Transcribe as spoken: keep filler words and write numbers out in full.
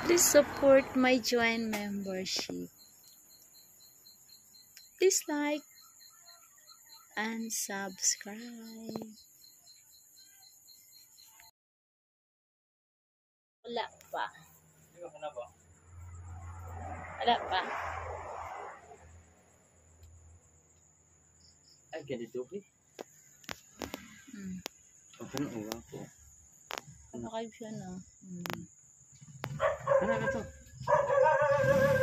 Please support my join membership. Please like and subscribe. Wala pa. Wala pa. Ay, ganito eh. Hmm. Ano ulang po? Ano kayo siya, no? Hmm. Ano ba ito?